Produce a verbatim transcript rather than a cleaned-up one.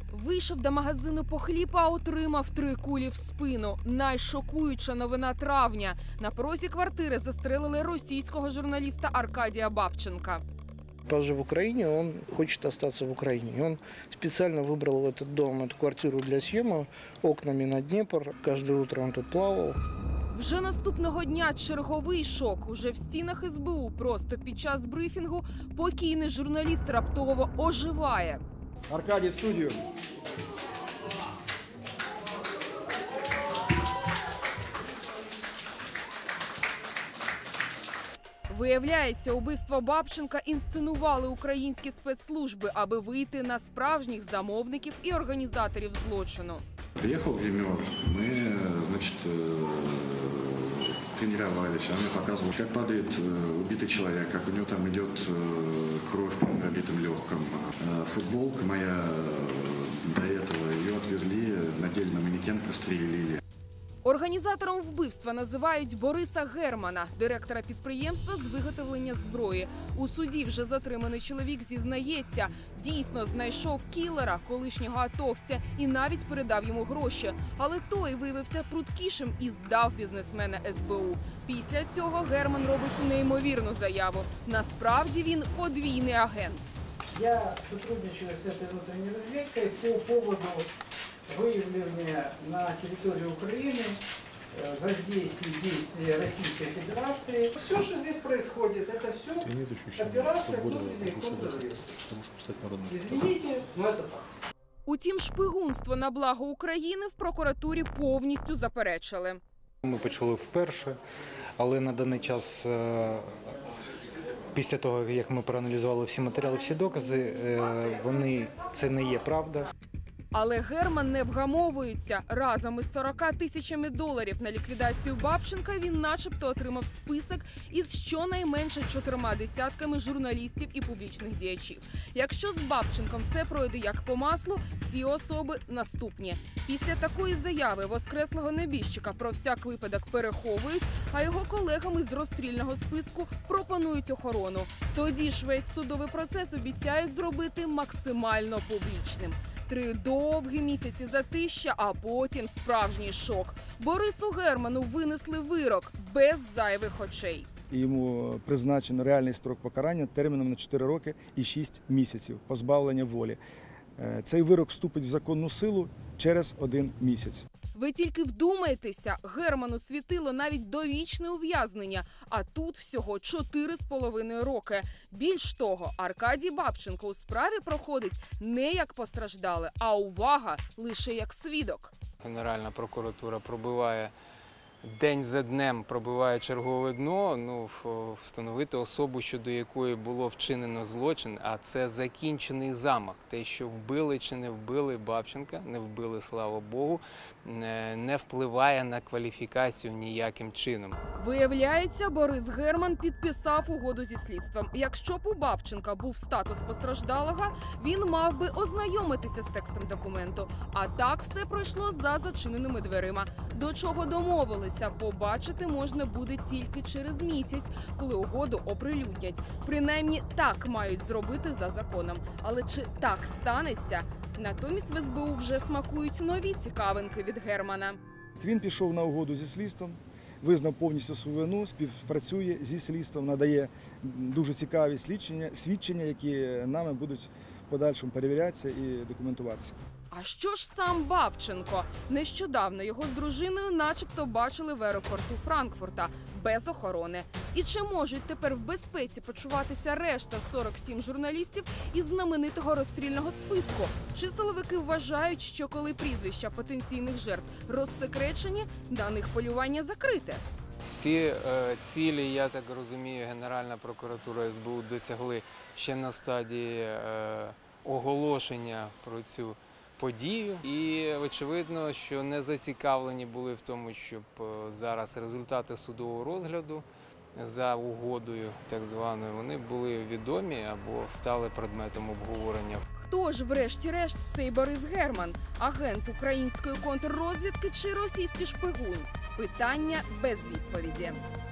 Вийшов до магазину по хліб, а отримав три кулі в спину. Найшокуюча новина травня. На порозі квартири застрелили російського журналіста Аркадія Бабченка. Позже в Украине, он хочет остаться в Украине. И он специально выбрал этот дом, эту квартиру для съема, окнами на Днепр. Каждое утро он тут плавал. Вже наступного дня черговий шок. Уже в стінах ес бе у просто під час брифінгу покійний журналіст раптово оживає. Аркадій, в студію. Виявляється, убивство Бабченка інсценували українські спецслужби, аби вийти на справжніх замовників і організаторів злочину. Приехал гример, мы, значит, тренировались, он мне показывал, как падает убитый человек, как у него там идет кровь по пробитым легким. Футболка моя до этого, ее отвезли, надели на манекен, прострелили. Організатором вбивства називають Бориса Германа, директора підприємства з виготовлення зброї. У суді вже затриманий чоловік зізнається, дійсно знайшов кілера, колишнього атовця, і навіть передав йому гроші. Але той виявився пруткішим і здав бізнесмена ес бе у. Після цього Герман робить неймовірну заяву. Насправді він подвійний агент. Я сотрудничаю с этой внутренней разведкой по поводу выявления на территории Украины воздействия действия Российской Федерации. Все, что здесь происходит, это все операция внутренней контрразведки. Извините, но это так. Утім, шпигунство на благо України в прокуратурі повністю заперечили. Ми почули вперше, але на даний час, після того, як ми проаналізували всі матеріали, всі докази, вони, це не є правда. Але Герман не вгамовується. Разом із сорока тисячами доларів на ліквідацію Бабченка він начебто отримав список із щонайменше чотирма десятками журналістів і публічних діячів. Якщо з Бабченком все пройде як по маслу, ці особи наступні. Після такої заяви воскреслого небіжчика про всяк випадок переховують, а його колегам із розстрільного списку пропонують охорону. Тоді ж весь судовий процес обіцяють зробити максимально публічним. Три довгі місяці затища, а потім справжній шок. Борису Герману винесли вирок без зайвих очей. Йому призначено реальний строк покарання терміном на чотири роки і шість місяців позбавлення волі. Цей вирок вступить в законну силу через один місяць. Ви тільки вдумайтеся, Герману світило навіть довічне ув'язнення, а тут всього чотири з половиною роки. Більш того, Аркадій Бабченко у справі проходить не як постраждалий, а, увага, лише як свідок. Генеральна прокуратура пробиває день за днем, пробиває чергове дно, ну, встановити особу, щодо якої було вчинено злочин, а це закінчений замах. Те, що вбили чи не вбили Бабченка, не вбили, слава Богу, не впливає на кваліфікацію ніяким чином. Виявляється, Борис Герман підписав угоду зі слідством. Якщо б у Бабченка був статус постраждалого, він мав би ознайомитися з текстом документу. А так все пройшло за зачиненими дверима. До чого домовилися, побачити можна буде тільки через місяць, коли угоду оприлюднять. Принаймні так мають зробити за законом. Але чи так станеться? Натомість в ес бе у вже смакують нові цікавинки від Германа. Він пішов на угоду зі слідством, визнав повністю свою вину, співпрацює зі слідством, надає дуже цікаві свідчення, свідчення, які нами будуть в подальшому перевірятися і документуватися. А що ж сам Бабченко? Нещодавно його з дружиною начебто бачили в аеропорту Франкфурта без охорони. І чи можуть тепер в безпеці почуватися решта сорок сім журналістів із знаменитого розстрільного списку? Чи силовики вважають, що коли прізвища потенційних жертв розсекречені, на них полювання закрите? Всі е, цілі, я так розумію, Генеральна прокуратура ес бе у досягли ще на стадії е, оголошення про цю подію. І очевидно, що не зацікавлені були в тому, щоб зараз результати судового розгляду за угодою так званою, вони були відомі або стали предметом обговорення. Хто ж врешті-решт цей Борис Герман? Агент української контррозвідки чи російський шпигун? Питання без відповіді.